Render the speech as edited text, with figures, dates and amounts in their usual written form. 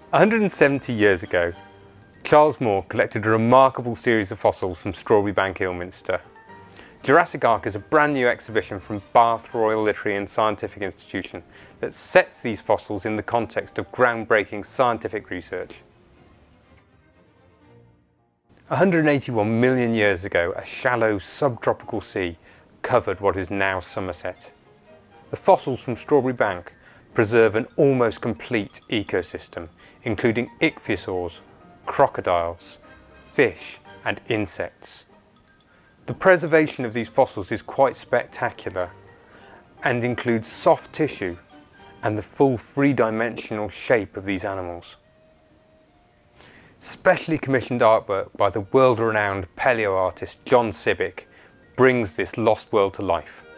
170 years ago, Charles Moore collected a remarkable series of fossils from Strawberry Bank, Ilminster. Jurassic Ark is a brand new exhibition from Bath Royal Literary and Scientific Institution that sets these fossils in the context of groundbreaking scientific research. 181 million years ago, a shallow subtropical sea covered what is now Somerset. The fossils from Strawberry Bank preserve an almost complete ecosystem, including ichthyosaurs, crocodiles, fish and insects. The preservation of these fossils is quite spectacular and includes soft tissue and the full three-dimensional shape of these animals. Specially commissioned artwork by the world-renowned paleo artist John Sibbick brings this lost world to life.